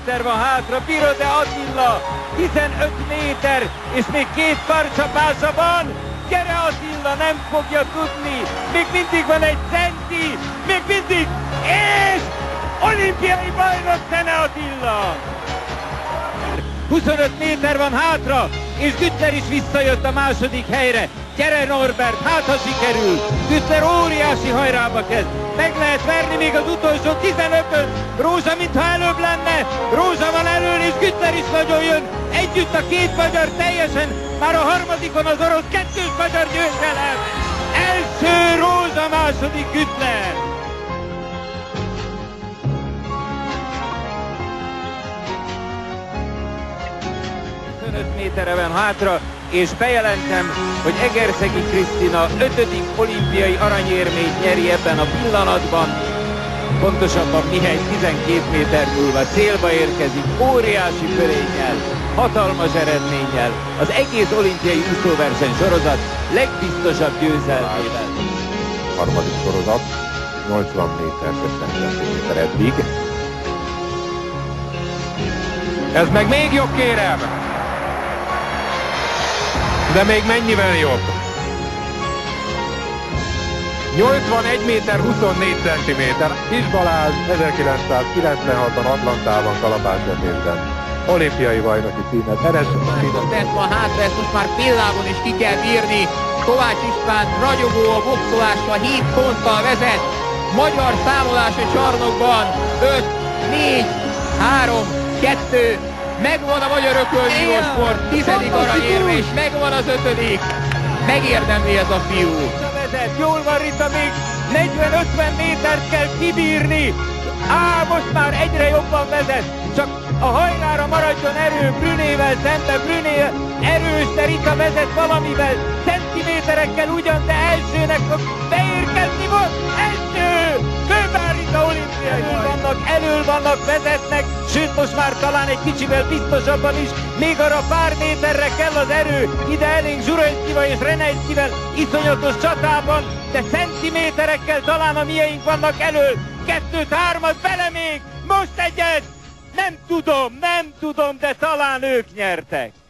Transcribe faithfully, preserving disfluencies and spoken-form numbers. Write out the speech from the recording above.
méter van hátra, Birode Attila, tizenöt méter, és még két karcsapása van. Gyere Attila, nem fogja tudni, még mindig van egy centi, még mindig, és olimpiai bajnok Szene Attila! huszonöt méter van hátra, és Güttler is visszajött a második helyre. Gyere Norbert, hát ha sikerül! Güttler óriási hajrába kezd. Meg lehet verni még az utolsó tizenötön. Rózsa mintha előbb lenne. Rózsa van elől, és Güttler is nagyon jön. Együtt a két magyar teljesen. Már a harmadikon az orosz kettős magyar győzelem. Első Rózsa, második Güttler. huszonöt méterre van hátra, és bejelentem, hogy Egerszegi Krisztina ötödik olimpiai aranyérmét nyeri ebben a pillanatban. Pontosabban Mihály tizenkét méter múlva célba érkezik, óriási fölénnyel, hatalmas eredménnyel, az egész olimpiai úszóverseny sorozat legbiztosabb győzelmével. Harmadik sorozat, nyolcvan méter, ötven centiméter eddig. Ez meg még jobb, kérem! De még mennyivel jobb? nyolcvanegy méter, huszonnégy centiméter. Kis Balázs ezerkilencszázkilencvenhatban Atlantában kalapácsvetésben olimpiai bajnoki címet eres. Tett van hátra, ezt most már pillágon is ki kell bírni. Kovács István ragyogó a boxolással, hét ponttal vezet. Magyar számolás a csarnokban. öt, négy, három, kettő. Megvan a magyar ökölvívósport, tizedik aranyérme, és megvan az ötödik. Megérdemli ez a fiú. Jól van Rita, még negyven-ötven métert kell kibírni. Á, most már egyre jobban vezet. Csak a hajrára maradjon erő Brünével szembe. Brüné erős, de Rita vezet valamivel. Centiméterekkel ugyan, de elsőnek fog beérkezni most. Első! Kőbár Rita olimpiai. Elől vannak, elől vannak, vezetnek. Sőt, most már talán egy kicsivel biztosabban is. Még arra pár méterre kell az erő. Ide elénk Zsurojszkival és Renejszkivel iszonyatos csatában. De centiméterekkel talán a mieink vannak elől. Kettőt, hármat, bele még! Most egyet! Nem tudom, nem tudom, de talán ők nyertek.